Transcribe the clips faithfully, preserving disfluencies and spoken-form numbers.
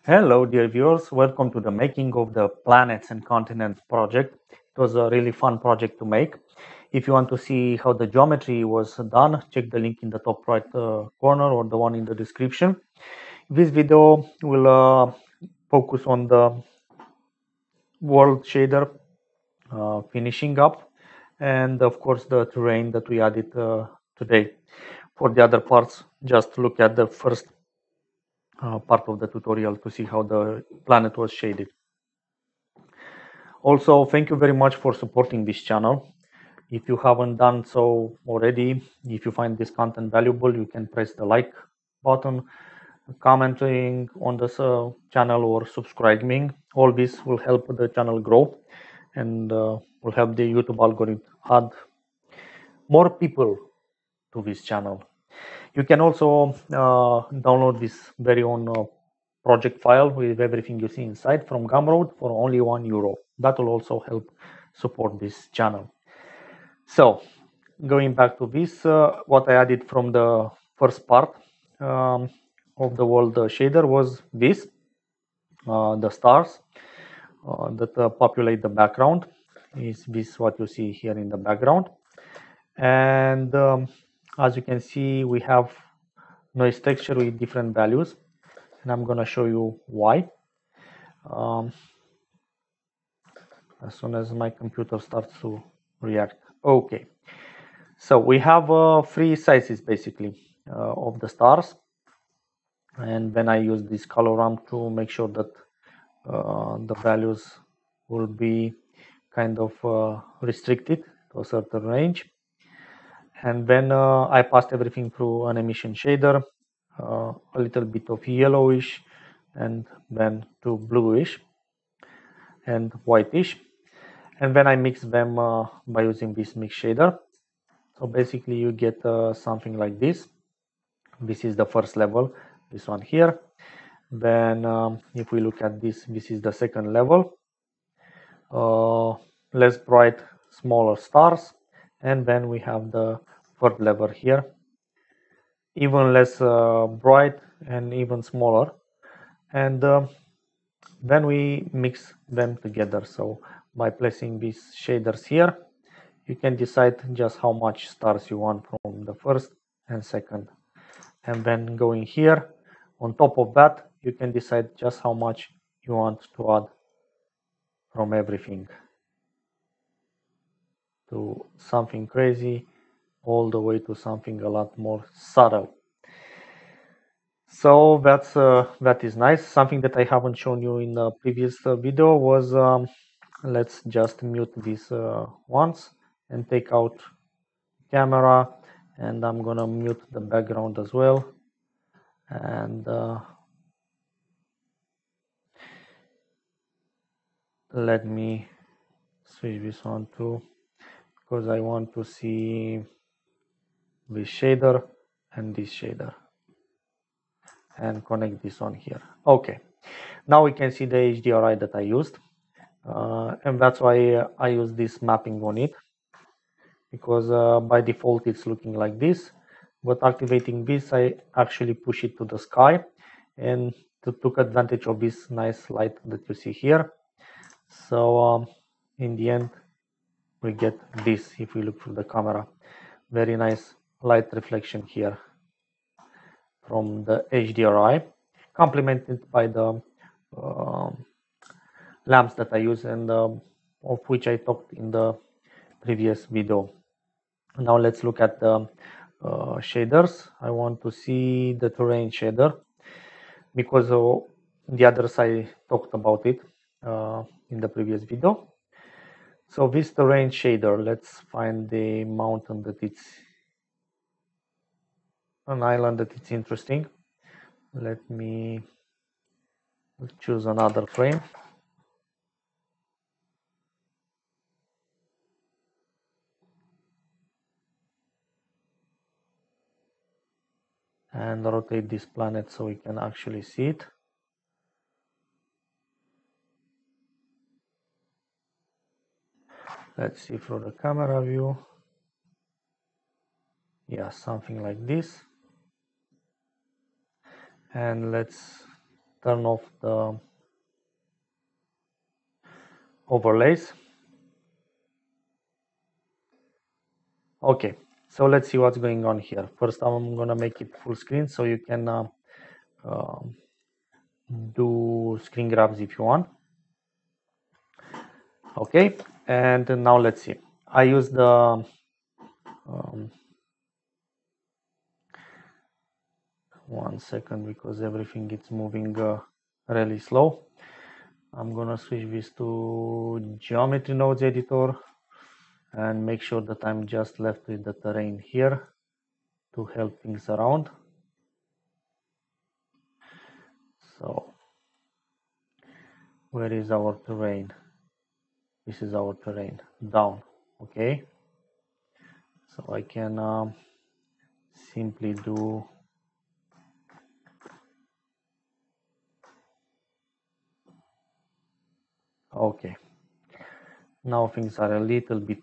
Hello, dear viewers. Welcome to the making of the Planets and Continents project. It was a really fun project to make. If you want to see how the geometry was done, check the link in the top right uh, corner or the one in the description. This video will uh, focus on the world shader uh, finishing up and of course the terrain that we added uh, today. For the other parts, just look at the first uh, part of the tutorial to see how the planet was shaded. Also, thank you very much for supporting this channel. If you haven't done so already, if you find this content valuable, you can press the like button, commenting on this uh, channel or subscribing. All this will help the channel grow and uh, will help the YouTube algorithm add more people to this channel. You can also uh, download this very own uh, project file with everything you see inside from Gumroad for only one euro. That will also help support this channel. So, going back to this, uh, what I added from the first part um, of the world uh, shader was this, uh, the stars uh, that uh, populate the background. Is this what you see here in the background? And um, as you can see, we have noise texture with different values, and I'm going to show you why. Um, as soon as my computer starts to react. Okay, so we have uh, three sizes basically uh, of the stars, and then I use this color ramp to make sure that uh, the values will be kind of uh, restricted to a certain range. And then uh, I passed everything through an emission shader, uh, a little bit of yellowish, and then to bluish and whitish. And then I mix them uh, by using this mix shader. So basically you get uh, something like this. This is the first level, this one here. Then um, if we look at this, this is the second level. Uh, less bright, smaller stars. And then we have the third level here. Even less uh, bright and even smaller. And uh, then we mix them together. So by placing these shaders here, you can decide just how much stars you want from the first and second. And then going here, on top of that, you can decide just how much you want to add from everything to something crazy all the way to something a lot more subtle. So that's uh, that is nice. Something that I haven't shown you in the previous uh, video was um, let's just mute this uh, once and take out camera, and I'm gonna mute the background as well, and uh, let me switch this on too, because I want to see this shader and this shader and connect this one here. Okay, now we can see the H D R I that I used, uh, and that's why I use this mapping on it, because uh, by default it's looking like this, but activating this I actually push it to the sky and to took advantage of this nice light that you see here. So um, in the end we get this. If we look through the camera, very nice light reflection here from the H D R I, complemented by the uh, lamps that I use and uh, of which I talked in the previous video. Now let's look at the uh, shaders. I want to see the terrain shader, because uh, the others I talked about it uh, in the previous video. So this terrain shader, let's find the mountain that it's an island that it's interesting. Let me choose another frame. And rotate this planet so we can actually see it. Let's see through the camera view. Yeah, something like this. And let's turn off the overlays. Okay, so let's see what's going on here. First, I'm gonna make it full screen so you can uh, uh, do screen grabs if you want. Okay, and now let's see. I use the um, one second because everything is moving uh, really slow. I'm gonna switch this to Geometry Nodes editor and make sure that I'm just left with the terrain here to help things around. So where is our terrain? This is our terrain down. Okay, so I can um, simply do okay. Now things are a little bit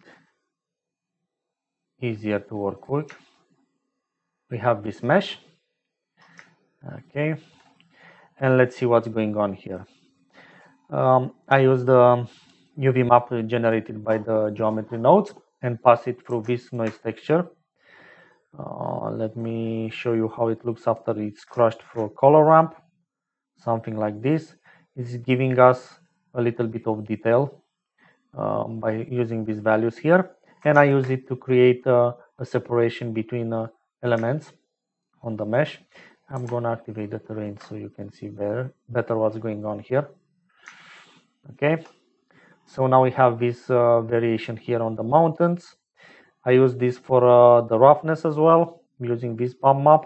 easier to work with. We have this mesh. Okay, and let's see what's going on here. Um, I use the U V map generated by the geometry nodes and pass it through this noise texture. Uh, let me show you how it looks after it's crushed through a color ramp. Something like this. It's giving us a little bit of detail um, by using these values here, and I use it to create uh, a separation between uh, elements on the mesh. I'm gonna activate the terrain so you can see better, better what's going on here. Okay, so now we have this uh, variation here on the mountains. I use this for uh, the roughness as well, using this bump map.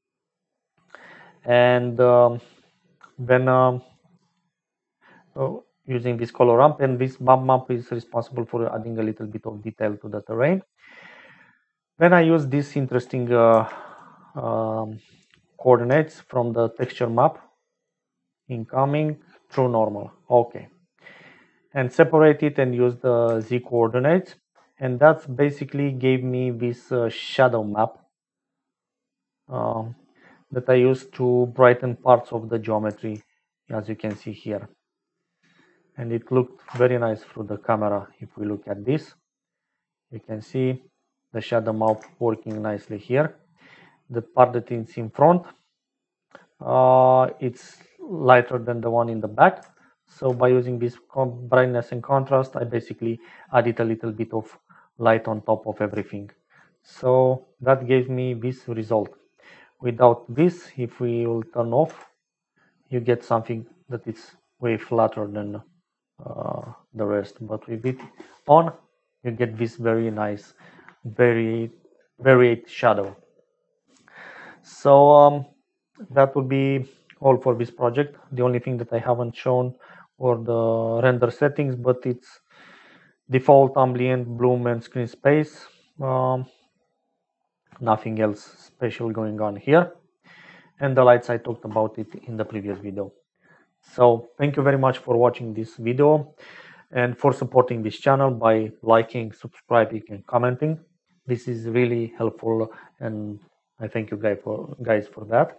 And um, then um, oh, using this color ramp, and this bump map is responsible for adding a little bit of detail to the terrain. Then I use this interesting uh, um, coordinates from the texture map, incoming, true normal. Okay, and separate it and use the Z coordinates, and that's basically gave me this uh, shadow map um, that I use to brighten parts of the geometry, as you can see here. And it looked very nice through the camera. If we look at this, you can see the shadow map working nicely here. The part that is in front, uh, it's lighter than the one in the back. So by using this brightness and contrast, I basically added a little bit of light on top of everything. So that gave me this result. Without this, if we will turn off, you get something that is way flatter than uh, the rest. But with it on, you get this very nice, very varied shadow. So um, that would be all for this project. The only thing that I haven't shown were the render settings, but it's default ambient, bloom, and screen space. Um, nothing else special going on here. And the lights, I talked about it in the previous video. So thank you very much for watching this video and for supporting this channel by liking, subscribing, and commenting. This is really helpful, and I thank you guys for guys for that.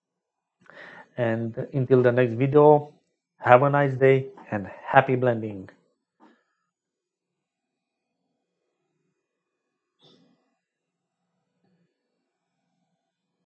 And until the next video, have a nice day and happy blending.